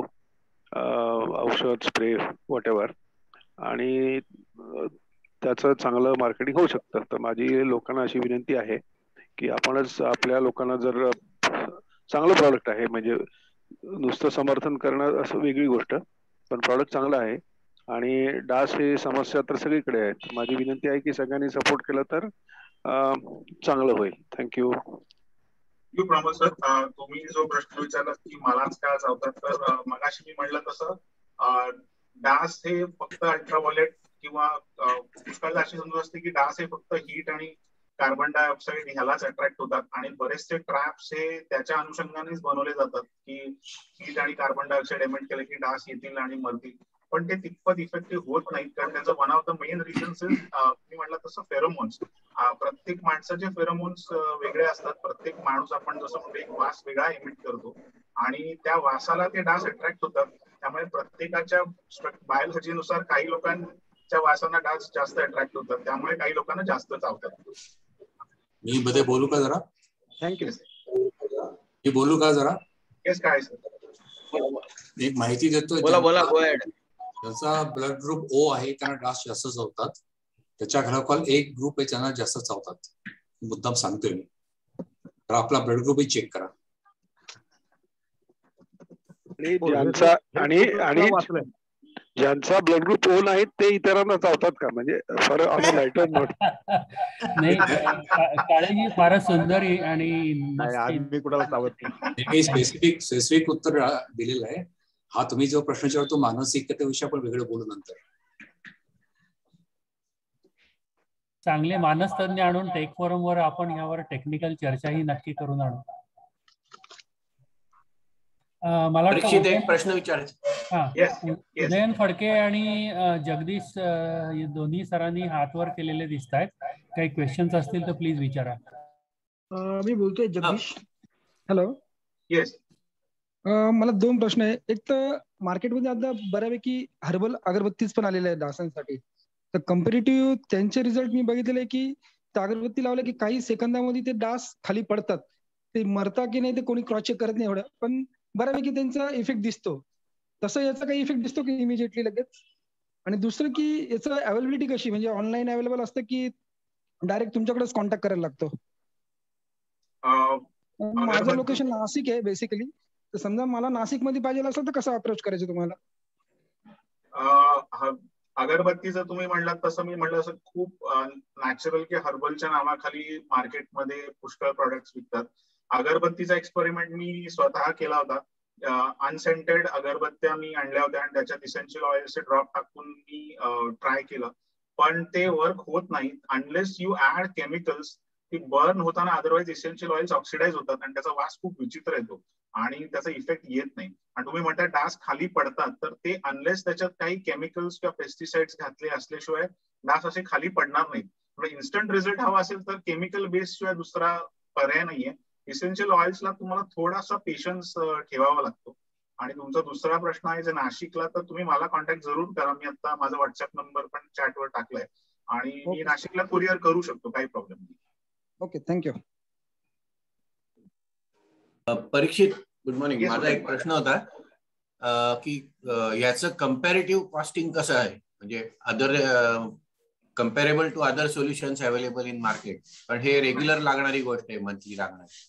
औषध, स्प्रे, व्हॉट एव्हर, आणि त्याचं चांगलं मार्केटिंग होऊ शकतं. तर माझी लोकांना अशी विनंती आहे की आपणच आपल्या लोकांना, जर चांगलं प्रॉडक्ट आहे, म्हणजे नुसतं समर्थन करणं असं वेगळी गोष्ट, पण प्रॉडक्ट चांगलं आहे आणि डास ही समस्या तर सगळीकडे आहे. माझी विनंती आहे की सगळ्यांनी सपोर्ट केलं तर चांगलं होईल. थँक्यू. यू प्रमोद सर, तुम्ही जो प्रश्न विचारला की मलाच काय चावतात, तर मगाशी मी म्हटलं तसं डास हे फक्त अल्ट्राव्हायलेट किंवा पुष्कळ अशी समजूत असते की डास हे फक्त हीट आणि कार्बन डायऑक्साईड ह्यालाच अट्रॅक्ट होतात, आणि बरेचसे ट्रॅप्स हे त्याच्या अनुषंगानेच बनवले जातात की हीट आणि कार्बन डायऑक्साईड एमिट केले की डास येतील आणि मरतील. पण ते तितपत इफेक्टिव्ह होत नाहीत, कारण त्याचं one of the main reasons is, मी म्हटलं तसं, फेरोमोन्स. प्रत्येक माणसाचे फेरोमोन्स वेगळे असतात. प्रत्येक माणूस, आपण जसं म्हणतो, एक वास वेगळा इमिट करतो आणि त्या वासाला ते डास अट्रॅक्ट होतात. त्यामुळे प्रत्येकाच्या बायोलॉजीनुसार काही लोकांच्या वासांना डास जास्त अट्रॅक्ट होतात, त्यामुळे काही लोकांना जास्त चावतात. मी मध्ये बोलू का जरा? थँक्यू. मी बोलू का जरा? येस, काय सर? एक माहिती देतोय. बोला बोला. त्याचा ब्लड ग्रुप ओ आहे, त्यांना डास जास्त चावतात. त्याच्या घराखाल एक ग्रुप आहे त्यांना जास्त चावतात. मुद्दाम सांगतोय मी, तर आपला ब्लड ग्रुपही चेक करा. आणि ज्यांचा आणि आणि ज्यांचा ब्लड ग्रुप ओ नाही ते इतरांना चावतात का? म्हणजे for on a lighter note. नाही, काळजी फारच सुंदर आणि मी कुणाला चावत नाही. मी स्पेसिफिक स्पेसिफिक उत्तर दिलेलं आहे. हा तुम्ही जो प्रश्न विचारला तो मानसिकतेविषयी आपण वेगळं बोलू नंतर. चांगले मानसतज्ञ आणून टेक फोरमवर आपण यावर टेक्निकल चर्चाही नक्की करून आणू. मला परीक्षित एक प्रश्न विचारायचा. हा, उदयन फडके आणि जगदीश दोन्ही सरांनी हातवर केलेले दिसत आहेत. काही क्वेश्चन्स असतील तर प्लीज विचारा. मी बोलतोय जगदीश. हॅलो. येस. मला दोन प्रश्न आहे. एक तर मार्केटमध्ये आता बऱ्यापैकी हर्बल अगरबत्तीच पण आलेल्या आहेत डासांसाठी. तर कम्पेरेटिव्ह त्यांचे रिझल्ट मी बघितलेले की अगरबत्ती लावले की काही सेकंदामध्ये ते डास खाली पडतात. ते मरता की नाही ते कोणी क्रॉस चेक करत नाही एवढं, पण बऱ्यापैकी त्यांचा इफेक्ट दिसतो. तसं याचा काही इफेक्ट दिसतो की इमिजिएटली लगेच? आणि दुसरं की याचं अवेलेबिलिटी कशी, म्हणजे ऑनलाईन अवेलेबल असतं की डायरेक्ट तुमच्याकडेच कॉन्टॅक्ट करायला लागतो? माझं लोकेशन नाशिक आहे बेसिकली. तर समजा मला नाशिक मध्ये पाहिजे असेल तर कसं अप्रोच करायचं तुम्हाला? अगरबत्तीचं तुम्ही म्हणलात तसं मी म्हटलं असं खूप नॅचरल की हर्बलच्या नावाखाली मार्केटमध्ये पुष्कळ प्रोडक्ट्स विकतात. अगरबत्तीचा एक्सपेरिमेंट मी स्वतः केला होता. अनसेंटेड अगरबत्त्या मी आणल्या होत्या आणि त्याच्यात इसेन्शियल ऑइलचे ड्रॉप टाकून मी ट्राय केलं, पण ते वर्क होत नाही अनलेस यू ऍड केमिकल्स. ती बर्न होताना अदरवाईज इसेन्शियल ऑइल्स ऑक्सिडाइज होतात आणि त्याचा वास खूप विचित्र येतो आणि त्याचा इफेक्ट येत नाही. आणि तुम्ही म्हणता डास खाली पडतात, तर ते अनलेस त्याच्यात काही केमिकल्स किंवा पेस्टिसाइड्स घातले असल्याशिवाय डास असे खाली पडणार नाहीत. म्हणजे इन्स्टंट रिझल्ट हवा असेल तर केमिकल बेस शिवाय दुसरा पर्याय नाहीये. इसेन्शियल ऑइल्सला तुम्हाला थोडासा पेशन्स ठेवावा लागतो. आणि तुमचा दुसरा प्रश्न आहे जे नाशिकला, तर तुम्ही मला कॉन्टॅक्ट जरूर करा. मी आता माझा व्हॉट्सअप नंबर पण चॅटवर टाकलाय आणि मी नाशिकला कुरिअर करू शकतो, काही प्रॉब्लेम नाही. Okay, thank you. Parikshit, good morning. माझा एक प्रश्न होता की याचं कम्पॅरेटिव्ह कॉस्टिंग कसं आहे, म्हणजे other comparable to other solutions available in market. पण हे रेग्युलर लागणारी गोष्ट आहे, मंथली लागणारी.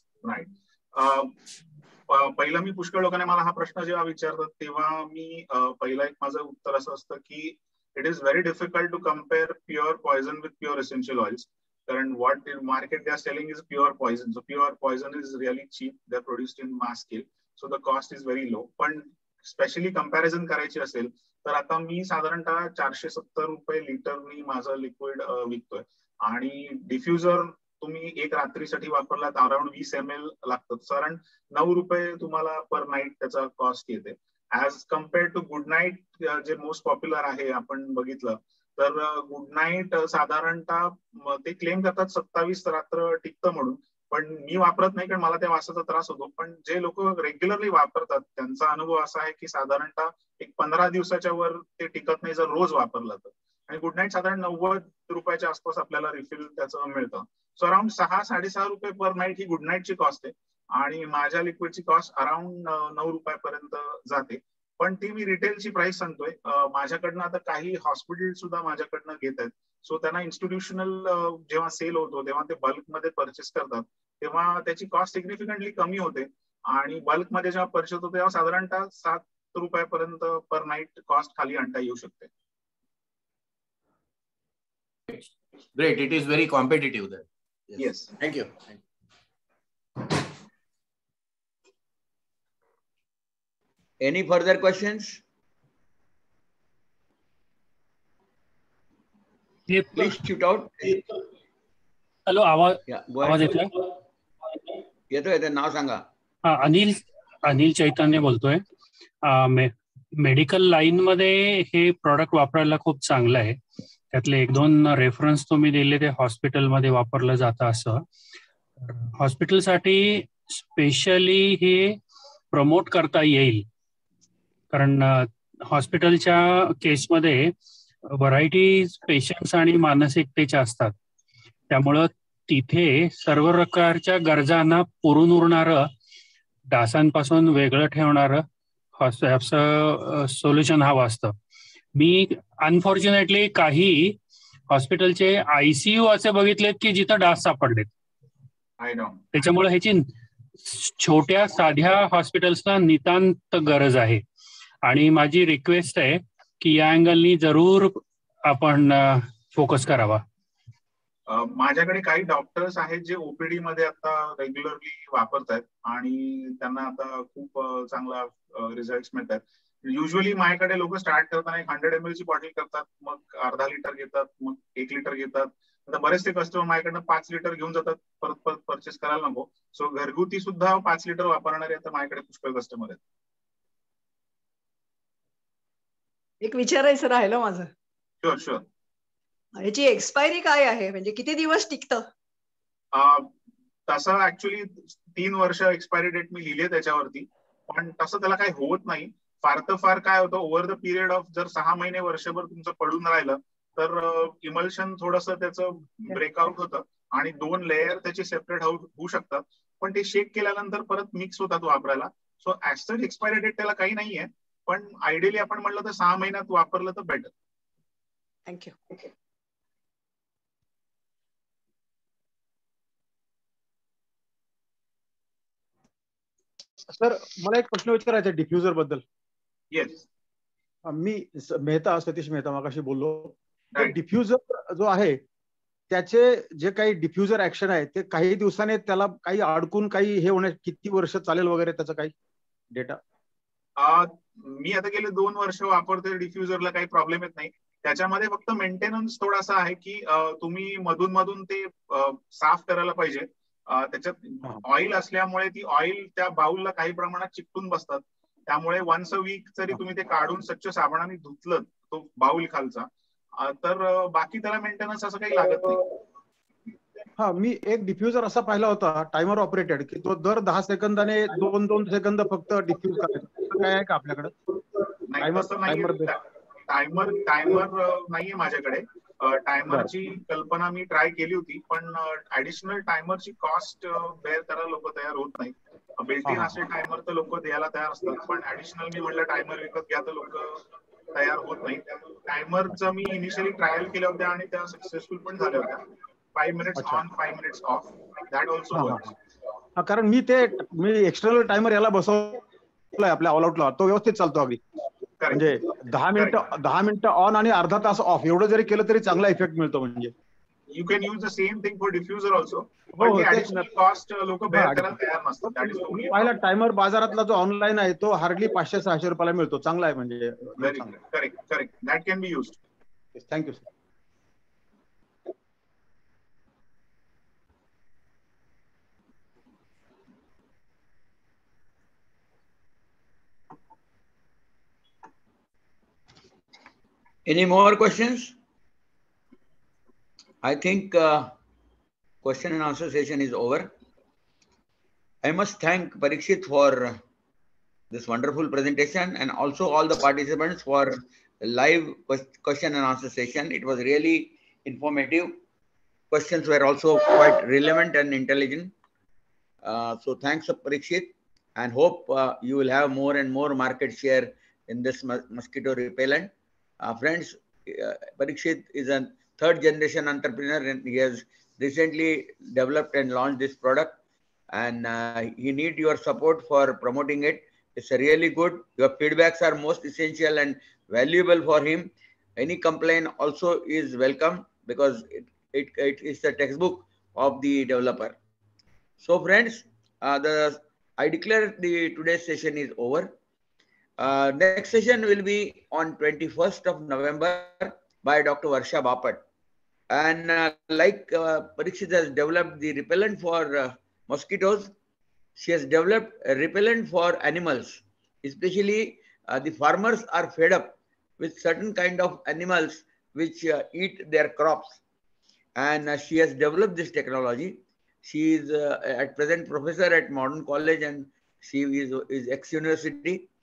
राईट. पहिला मी पुष्कळ लोकांना मला हा प्रश्न जेव्हा विचारतात तेव्हा मी पहिला एक माझं उत्तर असं असतं की it is very difficult to compare pure poison with pure essential oils. कारण what in market they are selling is pure poison. So pure poison is really cheap. They are produced in mass scale. So the cost is very low. पण specially comparison करायची असेल तर आता मी साधारणतः चारशे सत्तर रुपये लिटरनी माझं लिक्विड विकतोय आणि डिफ्युजर तुम्ही एक रात्रीसाठी वापरलात अराउंड वीस एम एल लागतं. साधारण नऊ रुपये तुम्हाला पर नाईट त्याचा कॉस्ट येते. As compared to good night जे मोस्ट पॉप्युलर आहे आपण बघितलं तर गुड नाईट साधारणतः ते क्लेम करतात सत्तावीस रात्र टिकतं म्हणून, पण मी वापरत नाही कारण मला त्या वासाचा त्रास होतो. पण जे लोक रेग्युलरली वापरतात त्यांचा अनुभव असा आहे की साधारणतः एक पंधरा दिवसाच्या वर ते टिकत नाही जर रोज वापरलं तर. आणि गुड नाईट साधारण नव्वद रुपयाच्या आसपास आपल्याला रिफिल त्याचं मिळतं. सो अराउंड सहा साडेसहा रुपये पर नाईट ही गुड नाईटची कॉस्ट आहे आणि माझ्या लिक्विडची कॉस्ट अराउंड नऊ रुपयापर्यंत जाते. पण ती मी रिटेलची प्राइस सांगतोय. माझ्याकडनं आता काही हॉस्पिटल सुद्धा माझ्याकडनं घेत आहेत. सो त्यांना इन्स्टिट्यूशनल जेव्हा सेल होतो तेव्हा ते बल्कमध्ये परचेस करतात तेव्हा त्याची कॉस्ट सिग्निफिकंटली कमी होते आणि बल्कमध्ये जेव्हा परचेस होतो तेव्हा साधारणतः सात रुपयापर्यंत पर नाईट कॉस्ट खाली आणता येऊ शकते. Great. It is very competitive then. Yes. Thank you. Any further questions? Please shoot out. Hello, आवाज आवाज येतोय? येतोय येतोय. नाव सांगा. हा, अनिल अनिल चैतन्य बोलतोय. मेडिकल लाईन मध्ये हे प्रॉडक्ट वापरायला खूप चांगलं आहे. त्यातले एक दोन रेफरन्स तुम्ही दिले ते हॉस्पिटलमध्ये वापरलं जातं असं. हॉस्पिटलसाठी स्पेशली हे प्रमोट करता येईल कारण हॉस्पिटलच्या केसमध्ये व्हरायटीज पेशंट्स आणि मानसिकतेच्या असतात. त्यामुळं तिथे सर्व प्रकारच्या गरजांना पुरून उरणारं डासांपासून वेगळं ठेवणारं असं सोल्युशन हवं असतं. मी अनफॉर्च्युनेटली काही हॉस्पिटलचे आयसीयू असे बघितलेत की जिथं डास सापडलेत. त्याच्यामुळे ह्याची छोट्या साध्या हॉस्पिटल्सना नितांत गरज आहे आणि माझी रिक्वेस्ट आहे की या अँगलनी जरूर आपण फोकस करावा. माझ्याकडे काही डॉक्टर्स आहेत जे ओपीडी मध्ये आता रेग्युलरली वापरतात आणि त्यांना आता खूप चांगला रिझल्ट मिळतात. युजली माझ्याकडे लोक स्टार्ट करताना एक हंड्रेड एम एल ची बॉटल करतात, मग अर्धा लिटर घेतात, मग एक लिटर घेतात. आता बरेचसे कस्टमर माझ्याकडनं पाच लिटर घेऊन जातात, परत परत परचेस करायला नको. सो घरगुती सुद्धा पाच लिटर वापरणारे आता माझ्याकडे पुष्कळ कस्टमर आहेत. एक विचारायचं राहिलं माझं. Sure sure. याची एक्सपायरी काय आहे, म्हणजे किती दिवस टिकतं? तसं ऍक्च्युली तीन वर्ष एक्सपायरी डेट मी लिहिले त्याच्यावरती, पण तसं त्याला काही होत नाही. फार तर फार काय होतं, ओव्हर द पिरियड ऑफ जर सहा महिने वर्षभर तुमचं पडून राहिलं तर इमल्शन थोडस त्याचं ब्रेकआउट होतं आणि दोन लेअर त्याचे सेपरेट होऊ शकतात, पण ते शेक केल्यानंतर परत मिक्स होतात वापरायला. So as such expiry date त्याला काही नाहीये, पण आयडियली आपण म्हटलं तर सहा महिन्यात वापरलं तर बेटर. थँक्यू. सर मला एक प्रश्न विचारायचा आहे डिफ्युजर बद्दल. येस. मी मेहता सतीश मेहता मागाशी बोललो. डिफ्युजर जो आहे त्याचे जे काही डिफ्युजर ऍक्शन आहे ते काही दिवसाने त्याला काही अडकून काही हे होणे किती वर्ष चालेल वगैरे त्याचा काही डेटा? मी आता गेले दोन वर्ष वापरतोय डिफ्युजरला, काही प्रॉब्लेम येत नाही. त्याच्यामध्ये फक्त मेंटेनन्स थोडासा आहे की तुम्ही मधून मधून ते साफ करायला पाहिजे. त्याच्यात ऑइल असल्यामुळे ती ऑइल त्या बाउलला काही प्रमाणात चिकटून बसतात, त्यामुळे वन्स अ वीक जरी तुम्ही ते काढून स्वच्छ साबणाने धुतलं तो बाउल खालचा तर बाकी त्याला मेंटेनन्स असं काही लागत नाही. हा, मी एक डिफ्युजर असा पाहिला होता टायमर ऑपरेटेड की तो दर दहा सेकंदाने दोन दोन सेकंद फक्त डिफ्यूज करायचा. काय आहे का आपल्याकडे टायमर? टायमर टायमर नाहीये माझ्याकडे. टायमरची कल्पना मी ट्राय केली होती, पण ऍडिशनल टायमरची कॉस्ट बेअर करायला लोक तयार होत नाहीत. बिल्ट-इन असे टायमर तर लोक द्यायला तयार असतात, पण ऍडिशनल मी म्हटलं टायमर विकत घ्या तर लोक तयार होत नाही. टायमरचं मी इनिशियली ट्रायल केल्या होत्या आणि त्या सक्सेसफुल पण झाल्या होत्या. Five minutes on five minutes off, that also works. हा, कारण मी ते मी एक्सटर्नल टायमर याला बसवलाय आपल्या ऑल आउटला, तो व्यवस्थित चालतो अगदी. म्हणजे दहा मिनिटं दहा मिनिटं ऑन आणि अर्धा तास ऑफ एवढं जरी केलं तरी चांगला इफेक्ट मिळतो. म्हणजे you can use the same thing for diffuser also, पण ऍडिशनल कॉस्ट लोक बेअर करायला तयार नसतात. That is only. पहिला टायमर बाजारातला जो ऑनलाईन आहे तो हार्डली पाचशे सहाशे रुपयाला मिळतो. चांगला आहे म्हणजे. Correct correct that can be used. Thank you sir. Any more questions? I think uh, question and answer session is over. I must thank Parikshit for this wonderful presentation and also all the participants for the live question and answer session. It was really informative. Questions were also quite relevant and intelligent. Uh, so thanks Parikshit, and hope uh, you will have more and more market share in this mosquito repellent. Uh, friends, uh, Parikshit is a third generation entrepreneur and he has recently developed and launched this product, and uh, he needs your support for promoting it. It's a really good. Your feedbacks are most essential and valuable for him. Any complaint also is welcome because it, it, it is the textbook of the developer. So friends, uh, the I declare the today's session is over. Uh, next session will be on twenty-first of November by Doctor Varsha Bapat. And uh, like uh, Parikshit has developed the repellent for uh, mosquitoes, she has developed a repellent for animals. Especially uh, the farmers are fed up with certain kind of animals which uh, eat their crops. And uh, she has developed this technology. She is uh, at present professor at Modern College and she is, is ex-university.